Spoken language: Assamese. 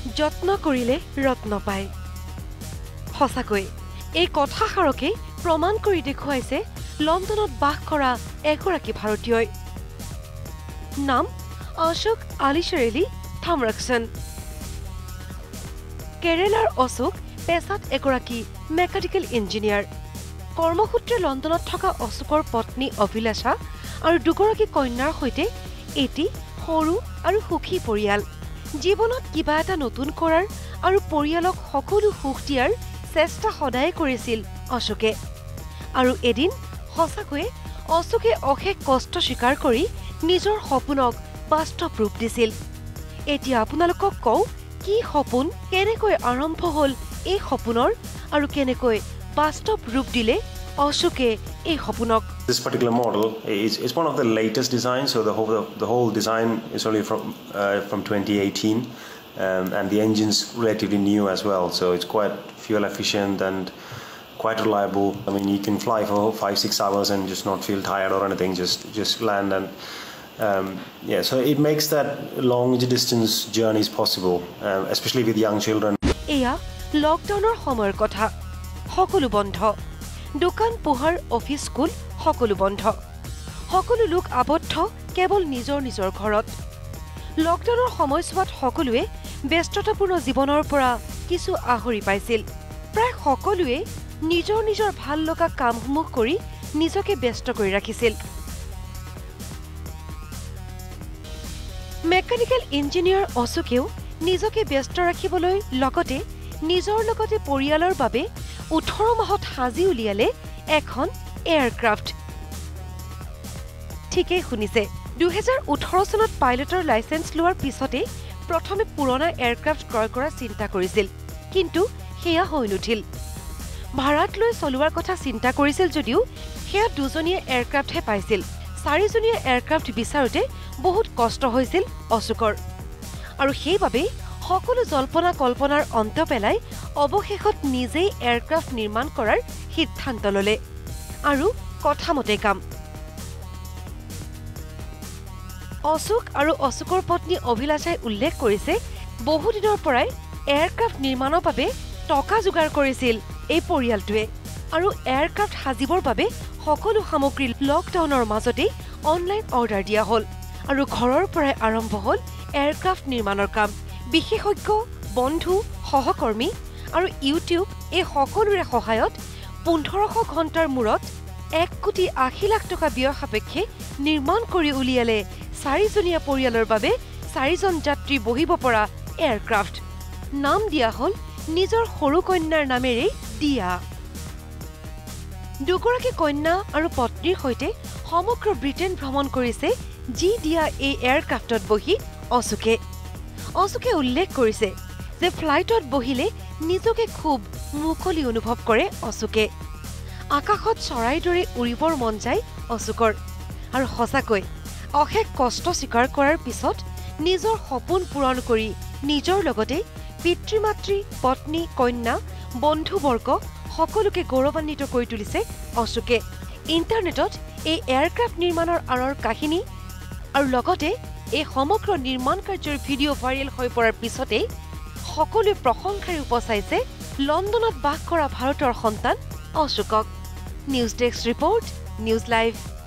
যত্ন কৰিলে ৰত্ন পায় সঁচাকৈ এই কথাষাৰকে প্ৰমাণ কৰি দেখুৱাইছে লণ্ডনত বাস কৰা এগৰাকী ভাৰতীয়ই নাম অশোক আলিশ্বৰেলি থামৰকসন কেৰেলাৰ অশোক পেছাত এগৰাকী মেকানিকেল ইঞ্জিনিয়াৰ কৰ্মসূত্ৰে লণ্ডনত থকা অশোকৰ পত্নী অভিলাষা আৰু দুগৰাকী কন্যাৰ সৈতে এটি সৰু আৰু সুখী পৰিয়াল জীৱনত কিবা এটা নতুন কৰাৰ আৰু পৰিয়ালক সকলো সুখ দিয়াৰ চেষ্টা সদায় কৰিছিল অশোকে আৰু এদিন সঁচাকৈয়ে অশোকে অশেষ কষ্ট স্বীকাৰ কৰি নিজৰ সপোনক বাস্তৱ ৰূপ দিছিল এতিয়া আপোনালোকক কওঁ কি সপোন কেনেকৈ আৰম্ভ হ'ল এই সপোনৰ আৰু কেনেকৈ বাস্তৱ ৰূপ দিলে অশোকে এই সপোনক This particular model is one of the latest designs, so the whole design is only from 2018, and the engine's relatively new as well, so it's quite fuel efficient and quite reliable. I mean, you can fly for 5-6 hours and just not feel tired or anything, just land and yeah, so it makes that long distance journeys possible, especially with young children. Eya lockdownor সময়ৰ কথা সকলো বন্ধ দোকান পোহাৰ অফিস স্কুল সকলো বন্ধ সকলো লোক আবদ্ধ কেৱল নিজৰ নিজৰ ঘৰত লকডাউনৰ সময়ছোৱাত সকলোৱে ব্যস্ততাপূৰ্ণ জীৱনৰ পৰা কিছু আহৰি পাইছিল প্ৰায় সকলোৱে নিজৰ নিজৰ ভাল লগা কামসমূহ কৰি নিজকে ব্যস্ত কৰি ৰাখিছিল মেকানিকেল ইঞ্জিনিয়াৰ অশোকেও নিজকে ব্যস্ত ৰাখিবলৈ লগতে নিজৰ লগতে পৰিয়ালৰ বাবে 18 মাহত হাজি উলিয়ালে এখন এয়াৰক্ৰাফ্ট ঠিকই শুনিছে 2018 চনত পাইলটৰ লাইসেন্স লোৱাৰ পিছতে প্ৰথমে পুৰণা এয়াৰক্ৰাফ্ট ক্ৰয় কৰাৰ চিন্তা কৰিছিল কিন্তু হেয়া হৈ নুঠিল ভাড়াত লৈ চলোৱাৰ কথা চিন্তা কৰিছিল যদিও হেয়া দুজনীয়া এয়াৰক্ৰাফ্টহে পাইছিল চাৰিজনীয়া এয়াৰক্ৰাফ্ট বিচাৰোতে বহুত কষ্ট হৈছিল অশোকৰ আৰু সেইবাবে সকলো জল্পনা কল্পনাৰ অন্ত পেলাই অৱশেষত নিজেই এয়াৰক্ৰাফ্ট নিৰ্মাণ কৰাৰ সিদ্ধান্ত ললে আৰু কথামতে কাম অশোক আৰু অশোকৰ পত্নী অভিলাষাই উল্লেখ কৰিছে বহু দিনৰ পৰাই এয়াৰক্ৰাফ্ট নিৰ্মাণৰ বাবে টকা যোগাৰ কৰিছিল এই পৰিয়ালটোৱে আৰু এয়াৰক্ৰাফ্ট সাজিবৰ বাবে সকলো সামগ্ৰী লকডাউনৰ মাজতে অনলাইন অৰ্ডাৰ দিয়া হ'ল আৰু ঘৰৰ পৰাই আৰম্ভ হ'ল এয়াৰক্ৰাফ্ট নিৰ্মাণৰ কাম বিশেষজ্ঞ বন্ধু সহকৰ্মী আৰু ইউটিউব এই সকলোৰে সহায়ত 1500 ঘণ্টাৰ মূৰত 1,80 লাখ টকা ব্যয় সাপেক্ষে নিৰ্মাণ কৰি উলিয়ালে চাৰিজনীয়া পৰিয়ালৰ বাবে চাৰিজন যাত্ৰী বহিব পৰা এয়াৰক্ৰাফ্ট নাম দিয়া হ'ল নিজৰ সৰু কন্যাৰ নামেৰে দিয়া দুগৰাকী কন্যা আৰু পত্নীৰ সৈতে সমগ্ৰ ব্ৰিটেন ভ্ৰমণ কৰিছে জি দিয়া এই এয়াৰক্ৰাফ্টত বহি অশোকে উল্লেখ কৰিছে যে ফ্লাইটত বহিলে নিজকে খুব মুকলি অনুভৱ কৰে অশোকে আকাশত চৰাইৰ দৰে উৰিবৰ মন যায় অশোকৰ আৰু সঁচাকৈ অশেষ কষ্ট স্বীকাৰ কৰাৰ পিছত নিজৰ সপোন পূৰণ কৰি নিজৰ লগতে পিতৃ-মাতৃ পত্নী কন্যা বন্ধুবৰ্গ সকলোকে গৌৰৱান্বিত কৰি তুলিছে অশোকে ইন্টাৰনেটত এই এয়াৰক্ৰাফ্ট নিৰ্মাণৰ আঁৰৰ কাহিনী আৰু লগতে এই সমগ্ৰ নিৰ্মাণ কাৰ্যৰ ভিডিঅ' ভাইৰেল হৈ পৰাৰ পিছতে সকলোৱে প্ৰশংসাৰে উপচাইছে লণ্ডনত বাস কৰা ভাৰতৰ সন্তান অশোকক news desk report news live